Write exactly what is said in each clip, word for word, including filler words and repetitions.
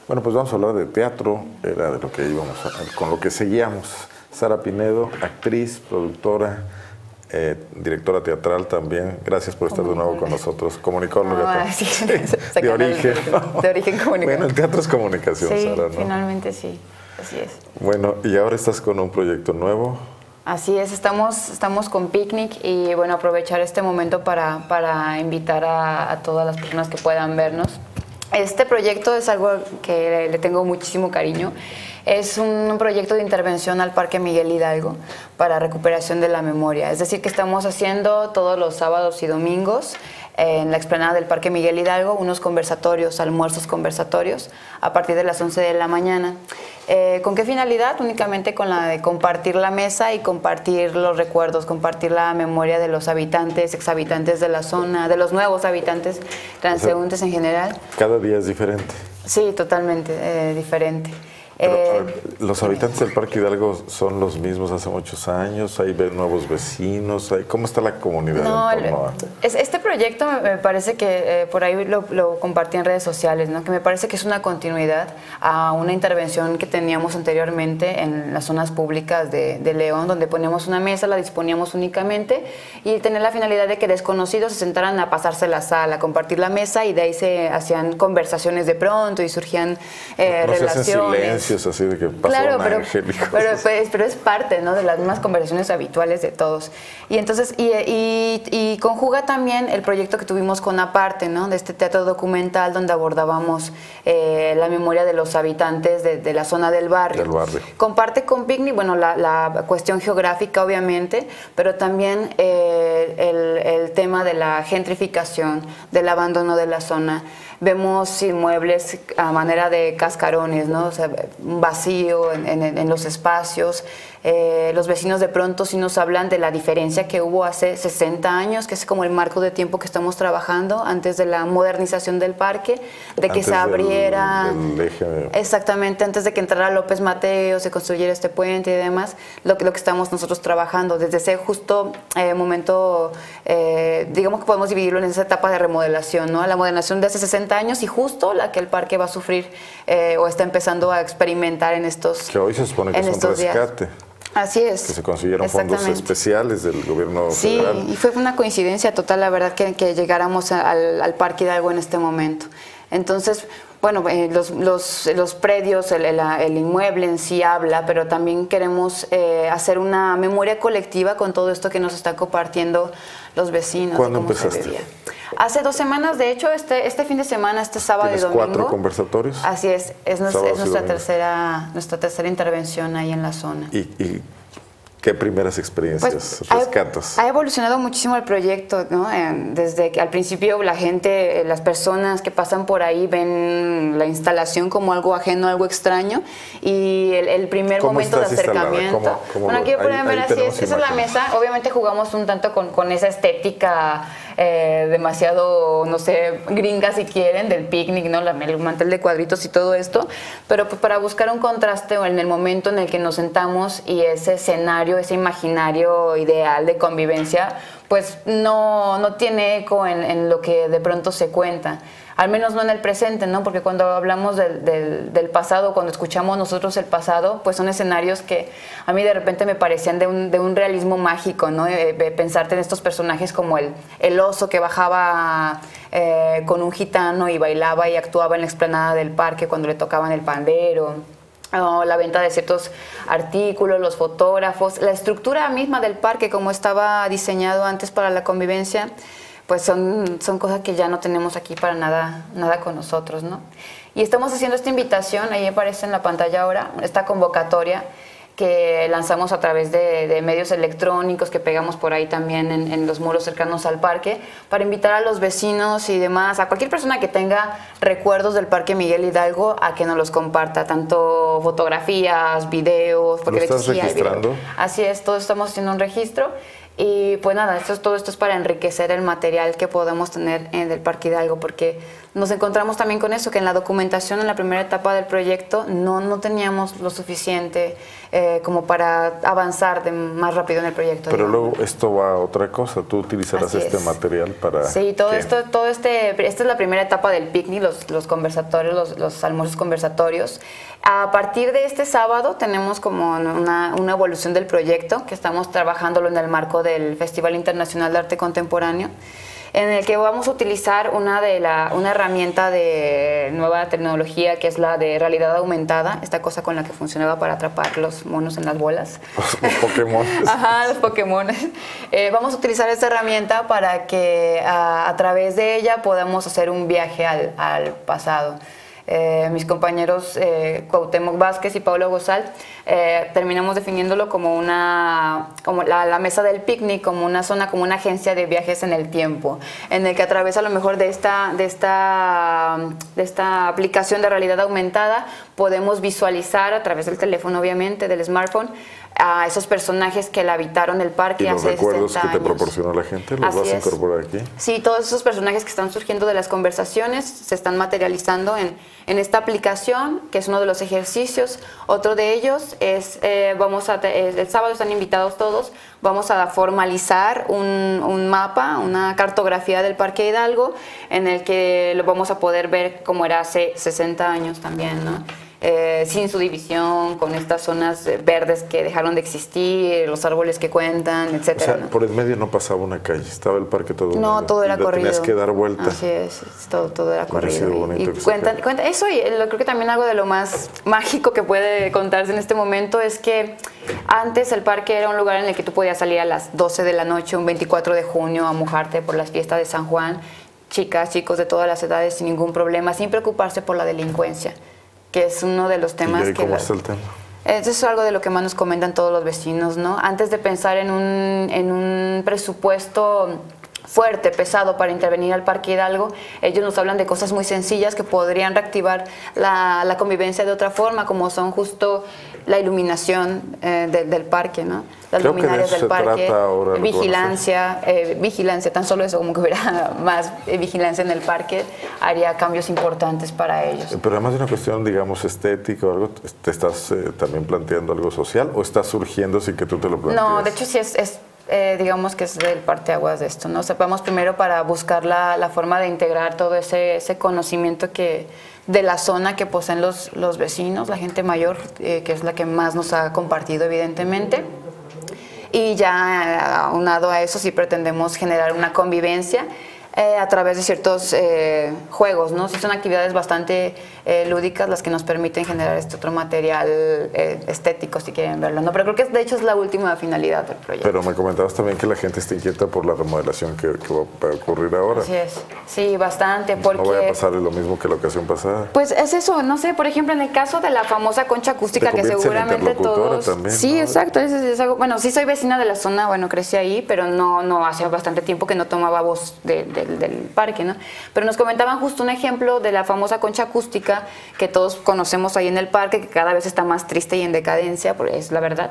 Bueno, pues vamos a hablar de teatro, era de lo que íbamos a, con lo que seguíamos. Sara Pinedo, actriz, productora, eh, directora teatral también. Gracias por estar de nuevo con nosotros. Comunicóloga. Ah, sí, sí, de, de origen. De origen comunicación. Bueno, el teatro es comunicación, sí, Sara, ¿no? Finalmente sí, así es. Bueno, y ahora estás con un proyecto nuevo. Así es, estamos, estamos con Picnic y bueno, aprovechar este momento para, para invitar a, a todas las personas que puedan vernos. Este proyecto es algo que le tengo muchísimo cariño. Es un proyecto de intervención al Parque Miguel Hidalgo para recuperación de la memoria. Es decir, que estamos haciendo todos los sábados y domingos en la explanada del Parque Miguel Hidalgo unos conversatorios, almuerzos conversatorios, a partir de las once de la mañana. Eh, ¿Con qué finalidad? Únicamente con la de compartir la mesa y compartir los recuerdos, compartir la memoria de los habitantes, exhabitantes de la zona, de los nuevos habitantes, transeúntes, o sea, en general. Cada día es diferente. Sí, totalmente eh, diferente. Pero, eh, ¿los habitantes del Parque Hidalgo son los mismos hace muchos años? ¿Hay nuevos vecinos? ¿Hay, ¿Cómo está la comunidad no, en torno a...? Este proyecto me parece que eh, por ahí lo, lo compartí en redes sociales, ¿no? Que me parece que es una continuidad a una intervención que teníamos anteriormente en las zonas públicas de, de León, donde poníamos una mesa, la disponíamos únicamente y tener la finalidad de que desconocidos se sentaran a pasarse la sala, a compartir la mesa y de ahí se hacían conversaciones de pronto y surgían eh, no, no relaciones. Se hacen silencios así de que pasó claro, un pero, ángel y pero, pues, pero es parte, ¿no?, de las mismas conversaciones habituales de todos. Y entonces, y, y, y conjuga también el proyecto que tuvimos con Aparte, ¿no?, de este teatro documental donde abordábamos eh, la memoria de los habitantes de, de la zona del barrio. Del barrio. Comparte con Picnic, bueno, la, la cuestión geográfica, obviamente, pero también eh, el, el tema de la gentrificación, del abandono de la zona. Vemos inmuebles a manera de cascarones, ¿no? O sea, un vacío en, en, en los espacios. Eh, los vecinos de pronto sí nos hablan de la diferencia que hubo hace sesenta años, que es como el marco de tiempo que estamos trabajando, antes de la modernización del parque, de que antes se abriera... Del, del eje... Exactamente, antes de que entrara López Mateo, se construyera este puente y demás, lo que, lo que estamos nosotros trabajando, desde ese justo eh, momento, eh, digamos que podemos dividirlo en esa etapa de remodelación, ¿no? La modernización de hace sesenta años y justo la que el parque va a sufrir eh, o está empezando a experimentar en estos Que hoy se supone que es un rescate. Días. Así es. Que se consiguieron fondos especiales del gobierno sí, federal. Sí, y fue una coincidencia total, la verdad, que, que llegáramos al, al Parque Hidalgo en este momento. Entonces, bueno, eh, los, los, los predios, el, el, el inmueble en sí habla, pero también queremos eh, hacer una memoria colectiva con todo esto que nos están compartiendo los vecinos. ¿Cuándo de cómo empezaste? Se vivía. Hace dos semanas, de hecho, este, este fin de semana, este sábado y domingo. ¿Cuatro conversatorios? Así es, es, nos, es nuestra, tercera, nuestra tercera intervención ahí en la zona. ¿Y, y qué primeras experiencias pues, rescatas? Ha, ha evolucionado muchísimo el proyecto, ¿no? Eh, desde que al principio la gente, las personas que pasan por ahí ven la instalación como algo ajeno, algo extraño, y el, el primer momento de acercamiento. ¿Cómo, cómo bueno, aquí lo, pueden ver así, es, esa es la mesa. Obviamente jugamos un tanto con, con esa estética eh, demasiado, no sé, gringa si quieren, del picnic, ¿no? La, el mantel de cuadritos y todo esto, pero pues para buscar un contraste en el momento en el que nos sentamos y ese escenario, ese imaginario ideal de convivencia, pues no, no tiene eco en, en lo que de pronto se cuenta. Al menos no en el presente, ¿no? Porque cuando hablamos del, del, del pasado, cuando escuchamos nosotros el pasado, pues son escenarios que a mí de repente me parecían de un, de un realismo mágico, ¿no? Eh, eh, pensarte en estos personajes como el, el oso que bajaba eh, con un gitano y bailaba y actuaba en la explanada del parque cuando le tocaban el pandero. Oh, la venta de ciertos artículos, los fotógrafos, la estructura misma del parque como estaba diseñado antes para la convivencia, pues son, son cosas que ya no tenemos aquí para nada, nada con nosotros, ¿no? Y estamos haciendo esta invitación, ahí aparece en la pantalla ahora, esta convocatoria que lanzamos a través de, de medios electrónicos que pegamos por ahí también en, en los muros cercanos al parque, para invitar a los vecinos y demás, a cualquier persona que tenga recuerdos del Parque Miguel Hidalgo, a que nos los comparta, tanto fotografías, videos, porque ¿Lo estás registrando? Así es, todos estamos haciendo un registro. Y pues nada, esto, todo esto es para enriquecer el material que podemos tener en el Parque Hidalgo, porque nos encontramos también con eso, que en la documentación, en la primera etapa del proyecto, no, no teníamos lo suficiente eh, como para avanzar de más rápido en el proyecto. Pero digamos. luego esto va a otra cosa, tú utilizarás Así este es. material para... Sí, todo ¿qué? esto, todo este, esta es la primera etapa del picnic, los, los conversatorios, los, los almuerzos conversatorios. A partir de este sábado tenemos como una, una evolución del proyecto, que estamos trabajándolo en el marco del Festival Internacional de Arte Contemporáneo, en el que vamos a utilizar una, de la, una herramienta de nueva tecnología, que es la de realidad aumentada, esta cosa con la que funcionaba para atrapar los monos en las bolas. Los Pokémon. Ajá, los Pokémon. Eh, vamos a utilizar esta herramienta para que a, a través de ella podamos hacer un viaje al, al pasado. Eh, mis compañeros eh, Cuauhtémoc Vázquez y Paulo Gozal eh, terminamos definiéndolo como una como la, la mesa del picnic, como una zona, como una agencia de viajes en el tiempo, en el que a través a lo mejor de esta de esta de esta aplicación de realidad aumentada podemos visualizar a través del teléfono, obviamente, del smartphone, a esos personajes que la habitaron el parque ¿Y los hace recuerdos sesenta que te años. proporcionó la gente los Así vas a es. incorporar aquí? Sí, todos esos personajes que están surgiendo de las conversaciones se están materializando en, en esta aplicación, que es uno de los ejercicios. Otro de ellos es, eh, vamos a, el sábado están invitados todos, vamos a formalizar un, un mapa, una cartografía del Parque Hidalgo, en el que lo vamos a poder ver como era hace sesenta años también, ¿no? Eh, sin su división, con estas zonas verdes que dejaron de existir, los árboles que cuentan, etcétera. O sea, ¿no? por el medio no pasaba una calle, estaba el parque todo No, unido, todo era y lo corrido. tenías que dar vuelta. Así es, todo, todo era Hubiera corrido. sido Y, bonito y que se cuentan, quede. cuentan, eso, y lo, creo que también algo de lo más mágico que puede contarse en este momento es que antes el parque era un lugar en el que tú podías salir a las doce de la noche, un veinticuatro de junio, a mojarte por las fiestas de San Juan, chicas, chicos de todas las edades sin ningún problema, sin preocuparse por la delincuencia, que es uno de los temas ¿Y ahí que... cómo la- está el tema? Eso es algo de lo que más nos comentan todos los vecinos, ¿no? Antes de pensar en un, en un presupuesto fuerte, pesado para intervenir al Parque Hidalgo, ellos nos hablan de cosas muy sencillas que podrían reactivar la, la convivencia de otra forma, como son justo la iluminación eh, de- del parque, ¿no? Las Creo que de luminarias eso del se parque, trata ahora lo que van a hacer. vigilancia, eh, vigilancia, tan solo eso, como que hubiera más eh, vigilancia en el parque, haría cambios importantes para ellos. Pero además de una cuestión, digamos, estética o algo, ¿te estás eh, también planteando algo social o está surgiendo sin que tú te lo plantees? No, de hecho sí es, es eh, digamos que es del parteaguas de esto, ¿no? O sea, vamos primero para buscar la, la forma de integrar todo ese, ese conocimiento que de la zona que poseen los, los vecinos, la gente mayor, eh, que es la que más nos ha compartido, evidentemente. Y ya aunado a eso sí pretendemos generar una convivencia eh, a través de ciertos eh, juegos, ¿no? Sí, son actividades bastante eh, lúdicas las que nos permiten generar este otro material eh, estético, si quieren verlo, ¿no? Pero creo que de hecho es la última finalidad del proyecto. Pero me comentabas también que la gente está inquieta por la remodelación que, que va a ocurrir ahora. Así es, sí, bastante, porque... No vaya a pasar lo mismo que la ocasión pasada. Pues es eso, no sé, por ejemplo, en el caso de la famosa concha acústica, Te que conviertes en seguramente interlocutora todos... también, sí, ¿no? exacto, es, es algo... Bueno, sí soy vecina de la zona, bueno, crecí ahí, pero no, no hace bastante tiempo que no tomaba voz de- de- del parque, ¿no? Pero nos comentaban justo un ejemplo de la famosa concha acústica que todos conocemos ahí en el parque, que cada vez está más triste y en decadencia, porque es la verdad.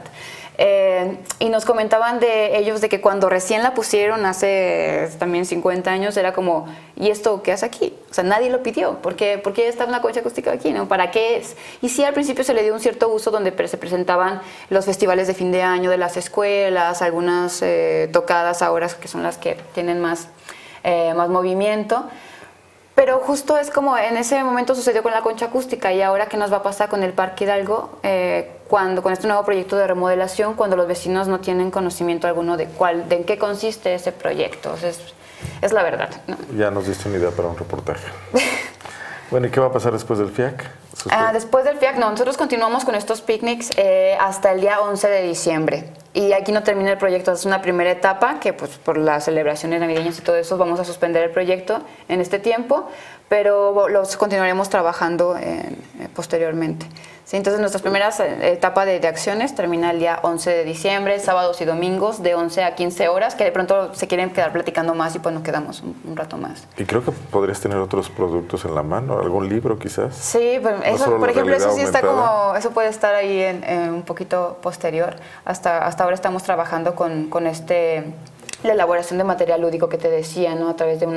Eh, y nos comentaban de ellos de que cuando recién la pusieron hace también cincuenta años era como, ¿y esto qué hace aquí? O sea, nadie lo pidió. ¿Por qué, ¿por qué está una concha acústica aquí? ¿No? ¿Para qué es? Y sí, al principio se le dio un cierto uso donde se presentaban los festivales de fin de año de las escuelas, algunas eh, tocadas ahora que son las que tienen más, eh, más movimiento. Pero justo es como en ese momento sucedió con la concha acústica y ahora qué nos va a pasar con el Parque Hidalgo eh, cuando con este nuevo proyecto de remodelación, cuando los vecinos no tienen conocimiento alguno de cuál, de en qué consiste ese proyecto. O sea, es, es la verdad, ¿no? Ya nos diste una idea para un reportaje. Bueno, ¿y qué va a pasar después del F I A C? Ah, después del F I A C, no, nosotros continuamos con estos picnics eh, hasta el día once de diciembre. Y aquí no termina el proyecto, es una primera etapa que pues por las celebraciones navideñas y todo eso vamos a suspender el proyecto en este tiempo, pero los continuaremos trabajando eh, posteriormente. Sí, entonces nuestra primera etapa de, de acciones termina el día once de diciembre, sábados y domingos de once a quince horas, que de pronto se quieren quedar platicando más y pues nos quedamos un, un rato más. Y creo que podrías tener otros productos en la mano, algún libro quizás. Sí, pues No eso, solo por la ejemplo, eso sí realidad está aumentada. como, eso puede estar ahí en, en un poquito posterior. Hasta, hasta ahora estamos trabajando con, con este, la elaboración de material lúdico que te decía, ¿no? A través de una,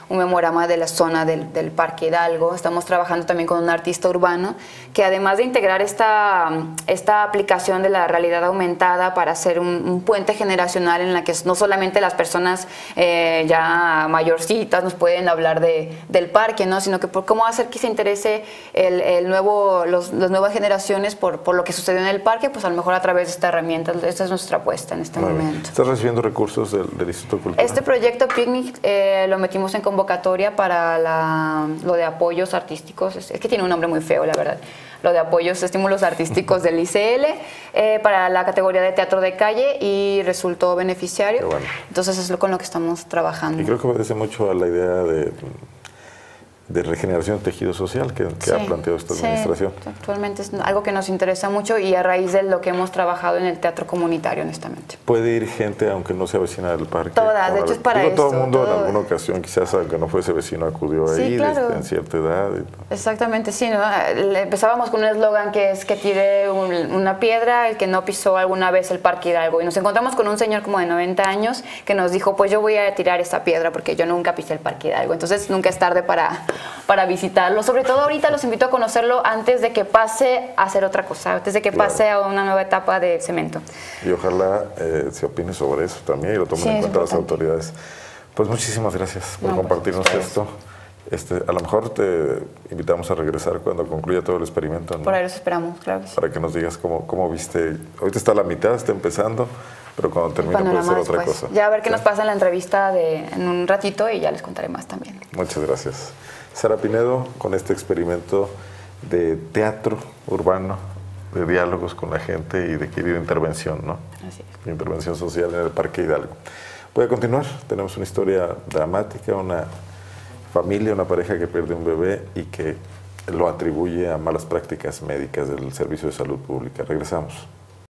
un memorama de la zona del, del Parque Hidalgo. Estamos trabajando también con un artista urbano que, además de integrar esta, esta aplicación de la realidad aumentada para hacer un, un puente generacional en la que no solamente las personas eh, ya mayorcitas nos pueden hablar de, del parque, ¿no? Sino que por cómo hacer que se interese el, el nuevo, los, las nuevas generaciones por, por lo que sucedió en el parque, pues a lo mejor a través de esta herramienta. Esta es nuestra apuesta en este Muy momento. Bien. ¿Estás recibiendo recursos del, del Instituto Cultural? Este proyecto Picnic eh, lo metimos en convocatoria para la, lo de apoyos artísticos. Es, es que tiene un nombre muy feo, la verdad. Lo de apoyos, estímulos artísticos del I C L eh, para la categoría de teatro de calle y resultó beneficiario. Bueno. Entonces es lo con lo que estamos trabajando. Y creo que obedece mucho a la idea de, de regeneración de tejido social que, que sí, ha planteado esta sí, administración. Actualmente es algo que nos interesa mucho y a raíz de lo que hemos trabajado en el teatro comunitario, honestamente. Puede ir gente aunque no sea vecina del parque. Todas, de hecho es para Digo, esto. todo el mundo todo... en alguna ocasión, quizás aunque no fuese vecino, acudió sí, ahí claro. desde, en cierta edad. Y... Exactamente, sí, ¿no? Empezábamos con un eslogan que es que tire un, una piedra el que no pisó alguna vez el Parque Hidalgo. Y nos encontramos con un señor como de noventa años que nos dijo, pues yo voy a tirar esta piedra porque yo nunca pisé el Parque Hidalgo. Entonces nunca es tarde para, para visitarlo. Sobre todo ahorita los invito a conocerlo antes de que pase a hacer otra cosa, antes de que Claro. pase a una nueva etapa de cemento. Y ojalá eh, se opine sobre eso también y lo tomen Sí, en es cuenta las importante. autoridades. Pues muchísimas gracias por No, compartirnos pues, esto. Este, a lo mejor te invitamos a regresar cuando concluya todo el experimento, ¿no? Por ahí los esperamos, claro que sí. Para que nos digas cómo, cómo viste. Ahorita está a la mitad, está empezando, pero cuando termine puede ser otra después. cosa. Ya a ver qué ¿Sí? nos pasa en la entrevista de, en un ratito y ya les contaré más también. Muchas gracias. Sara Pinedo, con este experimento de teatro urbano, de diálogos con la gente y de querida intervención, ¿no? Así es. Intervención social en el Parque Hidalgo. Voy a continuar. Tenemos una historia dramática, una familia, una pareja que pierde un bebé y que lo atribuye a malas prácticas médicas del Servicio de Salud Pública. Regresamos.